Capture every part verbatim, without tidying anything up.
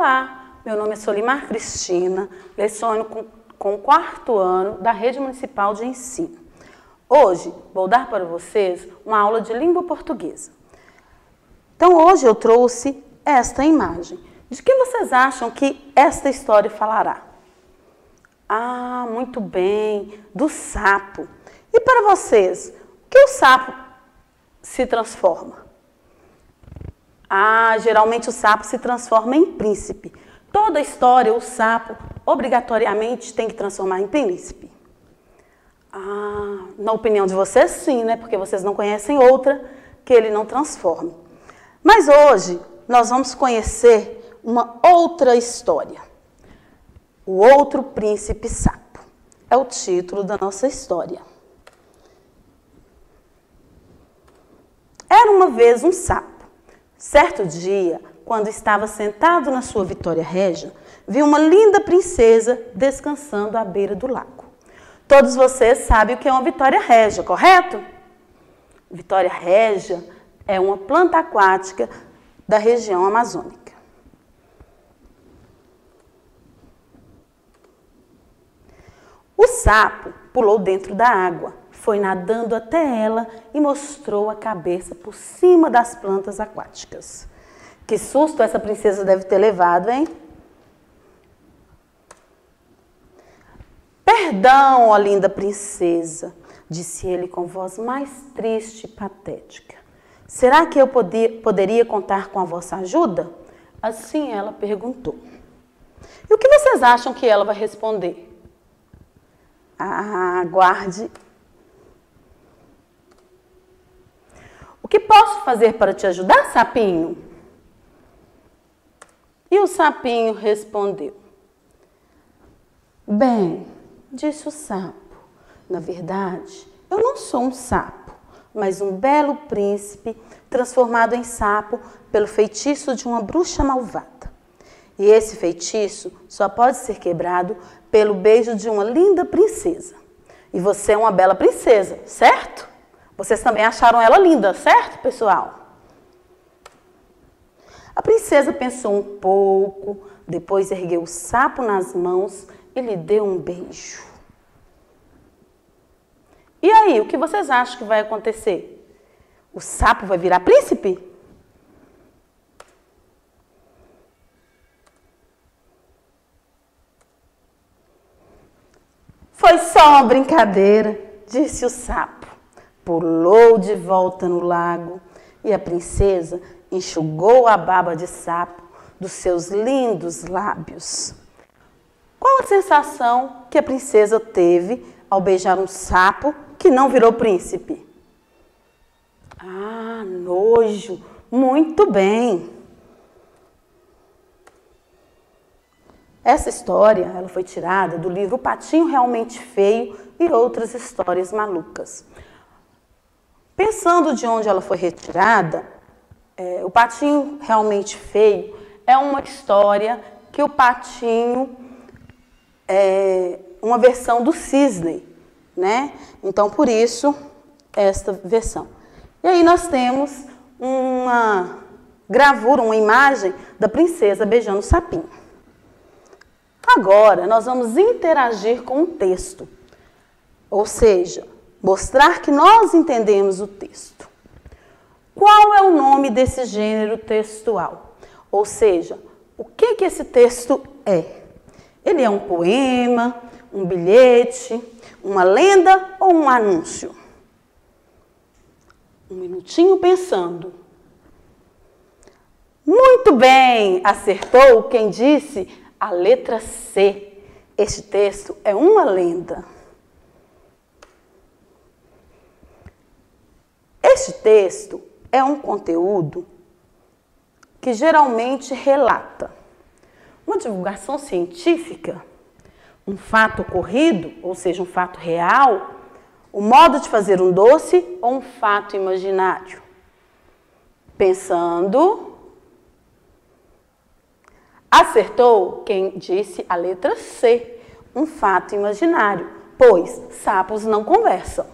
Olá, meu nome é Solimar Cristina, leciono com, com o quarto ano da Rede Municipal de Ensino. Hoje vou dar para vocês uma aula de língua portuguesa. Então hoje eu trouxe esta imagem. De que vocês acham que esta história falará? Ah, muito bem, do sapo. E para vocês, o que o sapo se transforma? Ah, geralmente o sapo se transforma em príncipe. Toda história, o sapo obrigatoriamente tem que transformar em príncipe. Ah, na opinião de vocês, sim, né? Porque vocês não conhecem outra que ele não transforme. Mas hoje nós vamos conhecer uma outra história. O Outro Príncipe Sapo. É o título da nossa história. Era uma vez um sapo. Certo dia, quando estava sentado na sua Vitória Régia, viu uma linda princesa descansando à beira do lago. Todos vocês sabem o que é uma Vitória Régia, correto? Vitória Régia é uma planta aquática da região amazônica. O sapo pulou dentro da água, foi nadando até ela e mostrou a cabeça por cima das plantas aquáticas. Que susto essa princesa deve ter levado, hein? Perdão, ó linda princesa, disse ele com voz mais triste e patética. Será que eu podia, poderia contar com a vossa ajuda? Assim ela perguntou. E o que vocês acham que ela vai responder? Ah, aguarde. O que posso fazer para te ajudar, sapinho? E o sapinho respondeu. Bem, disse o sapo, na verdade, eu não sou um sapo, mas um belo príncipe transformado em sapo pelo feitiço de uma bruxa malvada. E esse feitiço só pode ser quebrado pelo beijo de uma linda princesa. E você é uma bela princesa, certo? Vocês também acharam ela linda, certo, pessoal? A princesa pensou um pouco, depois ergueu o sapo nas mãos e lhe deu um beijo. E aí, o que vocês acham que vai acontecer? O sapo vai virar príncipe? Foi só uma brincadeira, disse o sapo. Pulou de volta no lago e a princesa enxugou a baba de sapo dos seus lindos lábios. Qual a sensação que a princesa teve ao beijar um sapo que não virou príncipe? Ah, nojo! Muito bem! Essa história ela foi tirada do livro O Patinho Realmente Feio e Outras Histórias Malucas. Pensando de onde ela foi retirada, é, O Patinho Realmente Feio é uma história que o patinho é uma versão do cisne, né? Então, por isso, esta versão. E aí nós temos uma gravura, uma imagem da princesa beijando o sapinho. Agora, nós vamos interagir com o texto, ou seja, mostrar que nós entendemos o texto. Qual é o nome desse gênero textual? Ou seja, o que, que esse texto é? Ele é um poema, um bilhete, uma lenda ou um anúncio? Um minutinho pensando. Muito bem, acertou quem disse a letra C. Este texto é uma lenda. Este texto é um conteúdo que geralmente relata uma divulgação científica, um fato ocorrido, ou seja, um fato real, o modo de fazer um doce ou um fato imaginário. Pensando, acertou quem disse a letra C, um fato imaginário, pois sapos não conversam.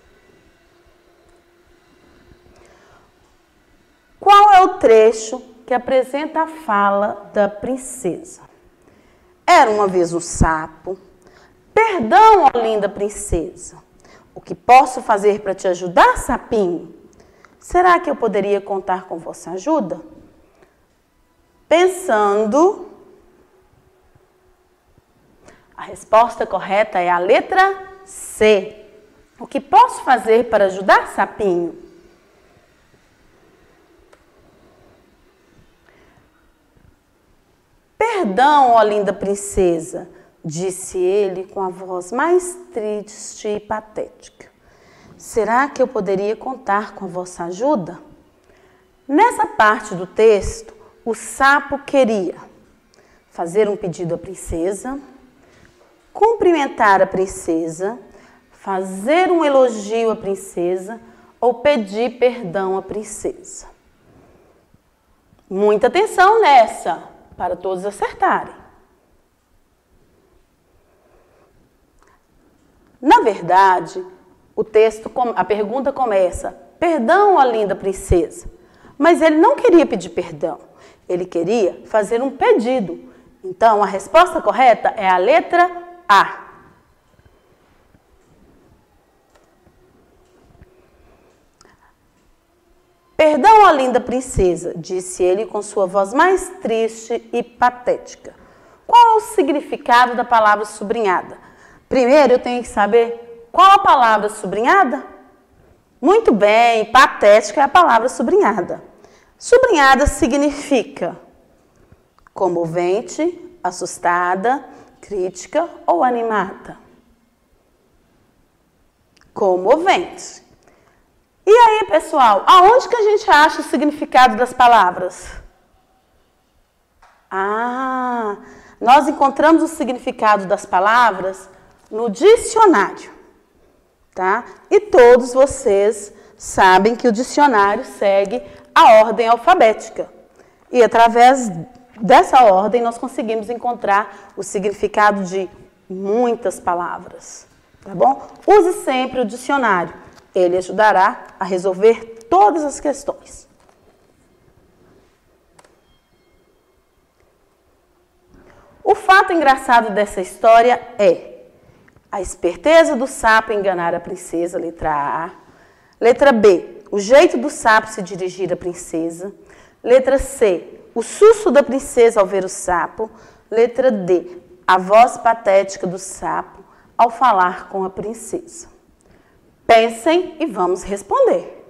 Qual é o trecho que apresenta a fala da princesa. Era uma vez um sapo. Perdão, ó linda princesa. O que posso fazer para te ajudar, sapinho? Será que eu poderia contar com vossa ajuda? Pensando, a resposta correta é a letra C. O que posso fazer para ajudar, sapinho? Perdão, ó linda princesa, disse ele com a voz mais triste e patética. Será que eu poderia contar com a vossa ajuda? Nessa parte do texto, o sapo queria fazer um pedido à princesa, cumprimentar a princesa, fazer um elogio à princesa ou pedir perdão à princesa. Muita atenção nessa, para todos acertarem. Na verdade, o texto, a pergunta começa, perdão, ó linda princesa. Mas ele não queria pedir perdão, ele queria fazer um pedido. Então, a resposta correta é a letra A. Perdão, ó linda princesa, disse ele com sua voz mais triste e patética. Qual é o significado da palavra sublinhada? Primeiro, eu tenho que saber qual a palavra sublinhada? Muito bem, patética é a palavra sublinhada. Sublinhada significa comovente, assustada, crítica ou animada. Comovente. E aí, pessoal, aonde que a gente acha o significado das palavras? Ah, nós encontramos o significado das palavras no dicionário, tá? E todos vocês sabem que o dicionário segue a ordem alfabética. E através dessa ordem nós conseguimos encontrar o significado de muitas palavras, tá bom? Use sempre o dicionário. Ele ajudará a resolver todas as questões. O fato engraçado dessa história é a esperteza do sapo em enganar a princesa, letra A. Letra B, o jeito do sapo se dirigir à princesa. Letra C, o susto da princesa ao ver o sapo. Letra D, a voz patética do sapo ao falar com a princesa. Pensem e vamos responder.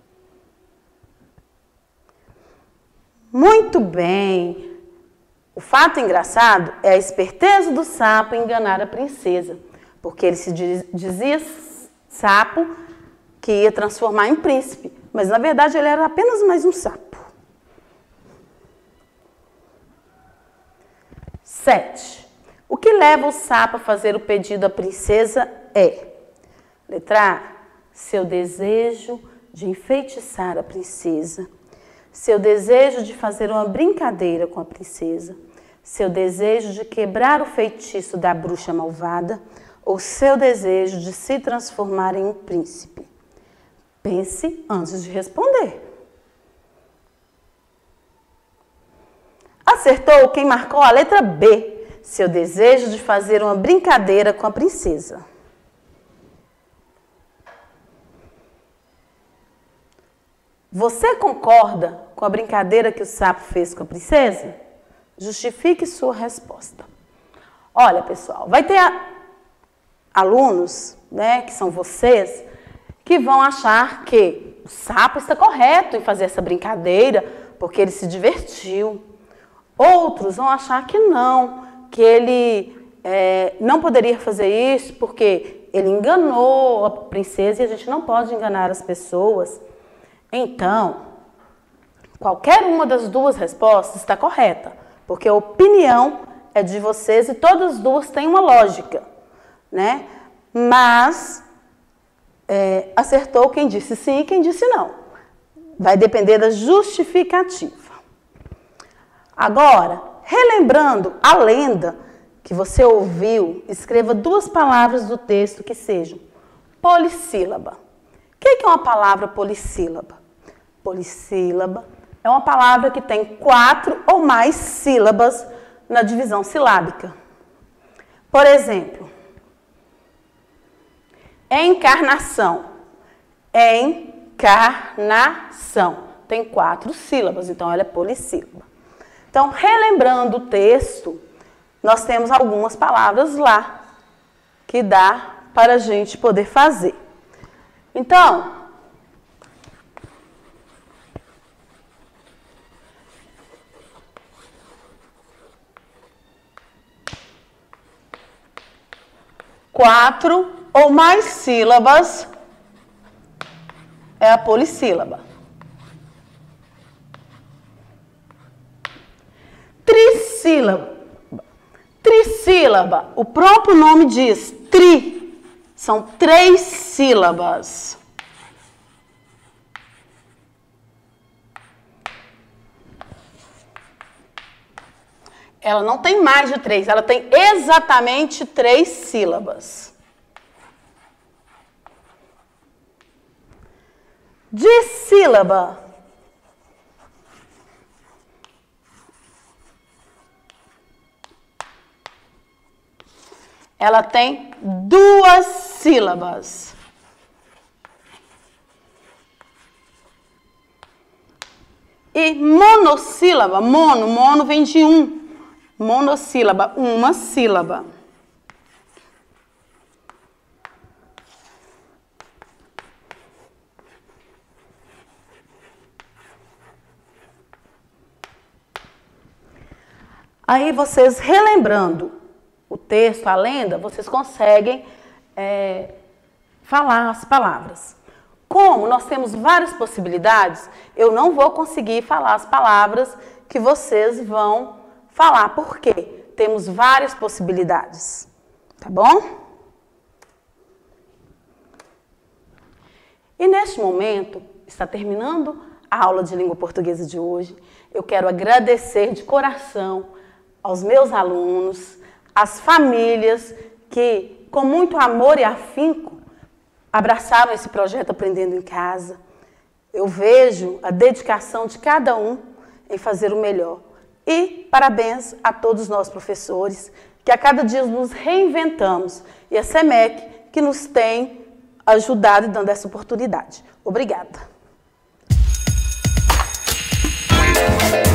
Muito bem. O fato engraçado é a esperteza do sapo em enganar a princesa, porque ele se dizia sapo que ia transformar em príncipe, mas na verdade ele era apenas mais um sapo. Sete. O que leva o sapo a fazer o pedido à princesa é: letra A, seu desejo de enfeitiçar a princesa, seu desejo de fazer uma brincadeira com a princesa, seu desejo de quebrar o feitiço da bruxa malvada ou seu desejo de se transformar em um príncipe. Pense antes de responder. Acertou quem marcou a letra B, seu desejo de fazer uma brincadeira com a princesa. Você concorda com a brincadeira que o sapo fez com a princesa? Justifique sua resposta. Olha, pessoal, vai ter alunos, né, que são vocês, que vão achar que o sapo está correto em fazer essa brincadeira porque ele se divertiu. Outros vão achar que não, que ele é, não poderia fazer isso porque ele enganou a princesa e a gente não pode enganar as pessoas. Então, qualquer uma das duas respostas está correta, porque a opinião é de vocês e todas as duas têm uma lógica, né? Mas é, acertou quem disse sim e quem disse não. Vai depender da justificativa. Agora, relembrando a lenda que você ouviu, escreva duas palavras do texto que sejam polissílaba. O que é uma palavra polissílaba? Polissílaba é uma palavra que tem quatro ou mais sílabas na divisão silábica. Por exemplo, encarnação. Encarnação. Tem quatro sílabas, então ela é polissílaba. Então, relembrando o texto, nós temos algumas palavras lá que dá para a gente poder fazer. Então, quatro ou mais sílabas é a polissílaba. Trissílaba. Trissílaba, o próprio nome diz, tri, são três sílabas. Ela não tem mais de três, ela tem exatamente três sílabas. Dissílaba. Ela tem duas sílabas. E monossílaba, mono, mono vem de um. Monossílaba, uma sílaba. Aí vocês relembrando o texto, a lenda, vocês conseguem é, falar as palavras. Como nós temos várias possibilidades, eu não vou conseguir falar as palavras que vocês vão falar. Por quê? Temos várias possibilidades. Tá bom? E neste momento, está terminando a aula de língua portuguesa de hoje. Eu quero agradecer de coração aos meus alunos, as famílias que, com muito amor e afinco, abraçaram esse projeto Aprendendo em Casa. Eu vejo a dedicação de cada um em fazer o melhor. E parabéns a todos nós professores, que a cada dia nos reinventamos. E a SEMEC, que nos tem ajudado e dando essa oportunidade. Obrigada.